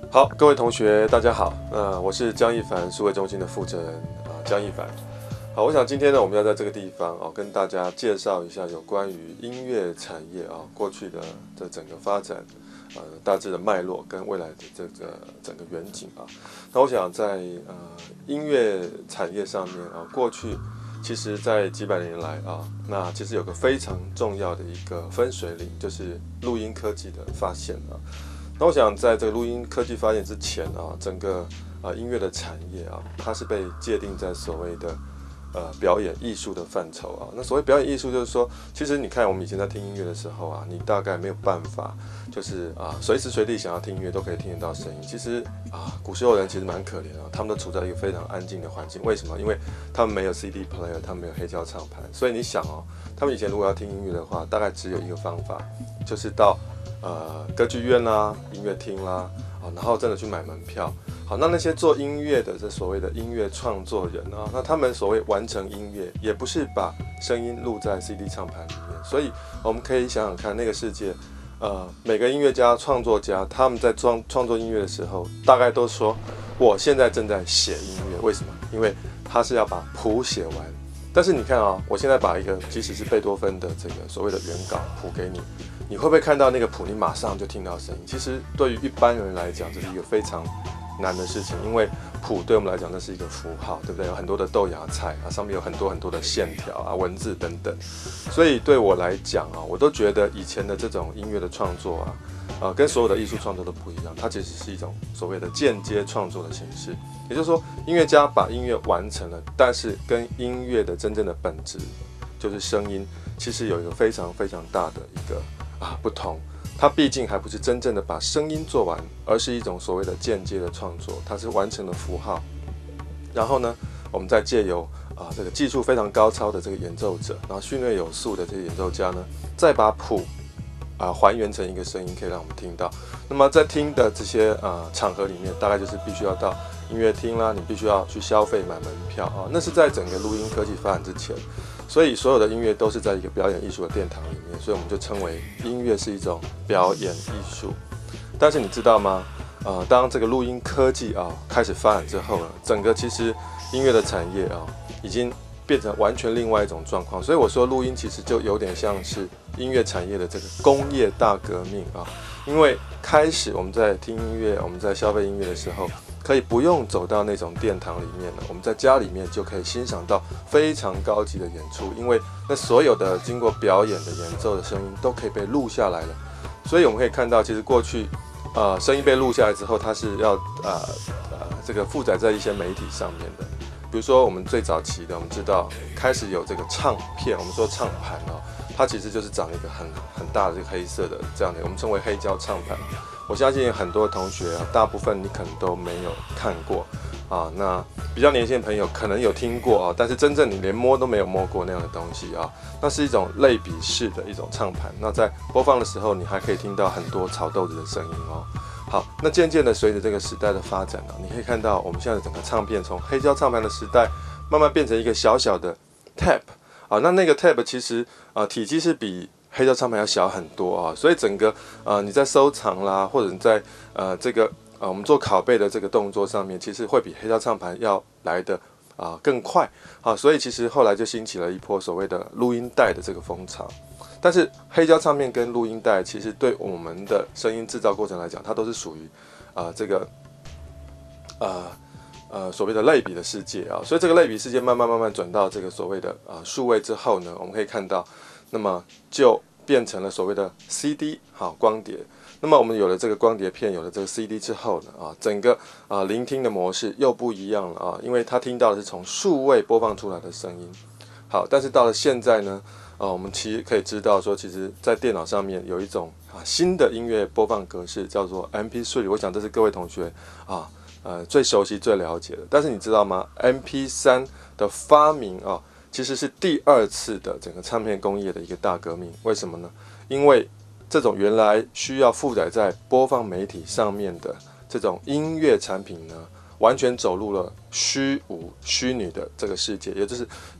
好，各位同学，大家好。我是江一凡数位中心的负责人江一凡。好，我想今天呢，我们要在这个地方跟大家介绍一下有关于音乐产业过去的这整个发展大致的脉络跟未来的这个整个远景那我想在音乐产业上面过去其实在几百年来那其实有个非常重要的一个分水岭，就是录音科技的发现那我想在这个录音科技发现之前整个音乐的产业它是被界定在所谓的表演艺术的范畴那所谓表演艺术就是说，其实你看我们以前在听音乐的时候你大概没有办法，就是随时随地想要听音乐都可以听得到声音。其实古时候人其实蛮可怜他们都处在一个非常安静的环境。为什么？因为他们没有 CD player， 他们没有黑胶唱盘，所以你想他们以前如果要听音乐的话，大概只有一个方法，就是到歌剧院啦、音乐厅啦，然后真的去买门票。好，那些做音乐的这所谓的音乐创作人那他们所谓完成音乐，也不是把声音录在 CD 唱盘里面。所以我们可以想想看，那个世界，每个音乐家、创作家，他们在创作音乐的时候，大概都说，我现在正在写音乐。为什么？因为他是要把谱写完。但是你看我现在把一个即使是贝多芬的这个所谓的原稿谱给你，你会不会看到那个谱？你马上就听到声音。其实对于一般人来讲，这是一个非常难的事情，因为谱对我们来讲那是一个符号，对不对？有很多的豆芽菜上面有很多的线条文字等等。所以对我来讲我都觉得以前的这种音乐的创作跟所有的艺术创作都不一样，它其实是一种所谓的间接创作的形式。也就是说，音乐家把音乐完成了，但是跟音乐的真正的本质就是声音，其实有一个非常非常大的一个不同。它毕竟还不是真正的把声音做完，而是一种所谓的间接的创作，它是完成了符号。然后呢，我们再借由这个技术非常高超的这个演奏者，然后训练有素的这些演奏家呢，再把谱还原成一个声音，可以让我们听到。那么在听的这些场合里面，大概就是必须要到音乐厅啦，你必须要去消费买门票那是在整个录音科技发展之前。所以所有的音乐都是在一个表演艺术的殿堂里面，所以我们就称为音乐是一种表演艺术。但是你知道吗？当这个录音科技开始发展之后整个其实音乐的产业已经变成完全另外一种状况。所以我说录音其实就有点像是音乐产业的这个工业大革命因为开始我们在听音乐，我们在消费音乐的时候，可以不用走到那种殿堂里面了，我们在家里面就可以欣赏到非常高级的演出，因为那所有的经过表演的演奏的声音都可以被录下来了。所以我们可以看到，其实过去声音被录下来之后，它是要这个附载在一些媒体上面的。比如说我们最早期的，我们知道开始有这个唱片，我们说唱盘它其实就是长一个很大的这个黑色的这样的，我们称为黑胶唱盘。我相信很多同学大部分你可能都没有看过那比较年轻的朋友可能有听过但是真正你连摸都没有摸过那样的东西那是一种类比式的一种唱盘。那在播放的时候，你还可以听到很多炒豆子的声音好，那渐渐的随着这个时代的发展你可以看到我们现在整个唱片从黑胶唱盘的时代慢慢变成一个小小的 tape那个 tape 其实体积是比黑胶唱盘要小很多所以整个你在收藏啦，或者你在这个我们做拷贝的这个动作上面，其实会比黑胶唱盘要来的更快所以其实后来就兴起了一波所谓的录音带的这个风潮。但是黑胶唱片跟录音带其实对我们的声音制造过程来讲，它都是属于这个所谓的类比的世界所以这个类比世界慢慢转到这个所谓的数位之后呢，我们可以看到，那么就变成了所谓的 CD 光碟。那么我们有了这个光碟片，有了这个 CD 之后呢整个聆听的模式又不一样了因为它听到的是从数位播放出来的声音。好，但是到了现在呢我们其实可以知道说，其实在电脑上面有一种新的音乐播放格式叫做 MP3。我想这是各位同学最熟悉最了解的。但是你知道吗？ MP3 的发明其实是第二次的整个唱片工业的一个大革命。为什么呢？因为这种原来需要附载在播放媒体上面的这种音乐产品呢，完全走入了虚无虚拟的这个世界，也就是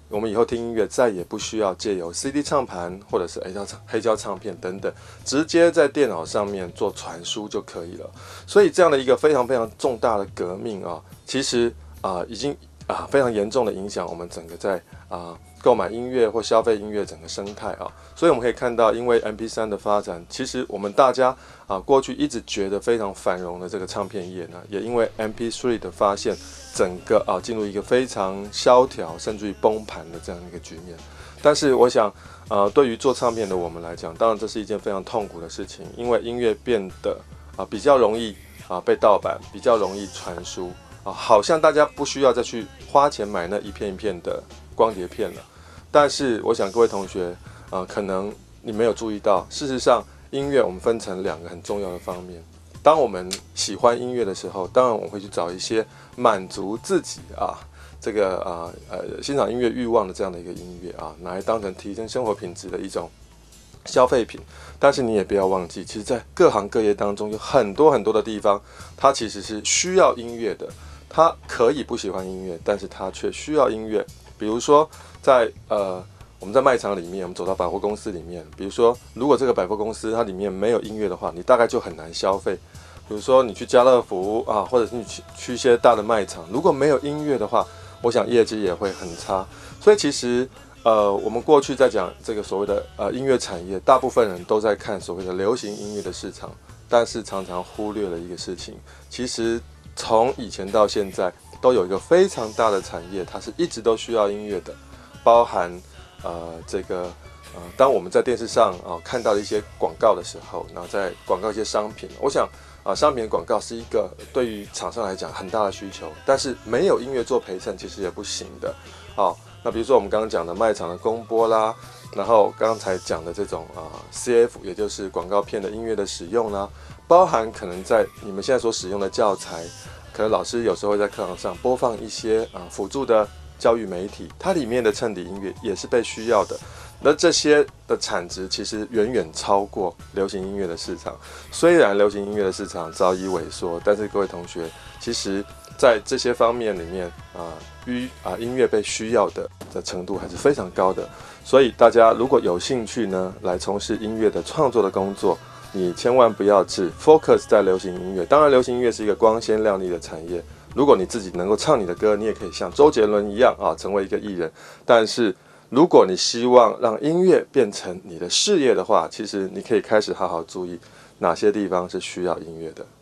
我们以后听音乐再也不需要借由 CD 唱盘或者是黑胶唱片等等，直接在电脑上面做传输就可以了。所以这样的一个非常非常重大的革命啊，其实已经非常严重的影响我们整个在购买音乐或消费音乐整个生态啊。所以我们可以看到，因为 MP3 的发展，其实我们大家过去一直觉得非常繁荣的这个唱片业呢，也因为 MP3 的发现，整个进入一个非常萧条甚至于崩盘的这样一个局面。但是我想对于做唱片的我们来讲，当然这是一件非常痛苦的事情，因为音乐变得比较容易被盗版，比较容易传输好像大家不需要再去花钱买那一片一片的光碟片了。但是我想各位同学可能你没有注意到，事实上音乐我们分成2个很重要的方面。当我们喜欢音乐的时候，当然我们会去找一些满足自己这个欣赏音乐欲望的这样的一个音乐拿来当成提升生活品质的一种消费品。但是你也不要忘记，其实在各行各业当中有很多很多的地方，它其实是需要音乐的。他可以不喜欢音乐，但是他却需要音乐。比如说在我们在卖场里面，我们走到百货公司里面，比如说如果这个百货公司它里面没有音乐的话，你大概就很难消费。比如说你去家乐福或者是你去一些大的卖场，如果没有音乐的话，我想业绩也会很差。所以其实我们过去在讲这个所谓的音乐产业，大部分人都在看所谓的流行音乐的市场，但是常常忽略了一个事情，其实从以前到现在都有一个非常大的产业，它是一直都需要音乐的，包含当我们在电视上看到一些广告的时候，然后在广告一些商品，我想商品的广告是一个对于厂商来讲很大的需求，但是没有音乐做陪衬其实也不行的。那比如说我们刚刚讲的卖场的公播啦，然后刚才讲的这种CF， 也就是广告片的音乐的使用啦，包含可能在你们现在所使用的教材，可能老师有时候会在课堂上播放一些辅助的教育媒体，它里面的衬底音乐也是被需要的。那这些的产值其实远远超过流行音乐的市场。虽然流行音乐的市场早已萎缩，但是各位同学，其实在这些方面里面音乐被需要的程度还是非常高的。所以大家如果有兴趣呢，来从事音乐的创作的工作，你千万不要只 focus 在流行音乐。当然流行音乐是一个光鲜亮丽的产业，如果你自己能够唱你的歌，你也可以像周杰伦一样成为一个艺人。但是如果你希望让音乐变成你的事业的话，其实你可以开始好好注意哪些地方是需要音乐的。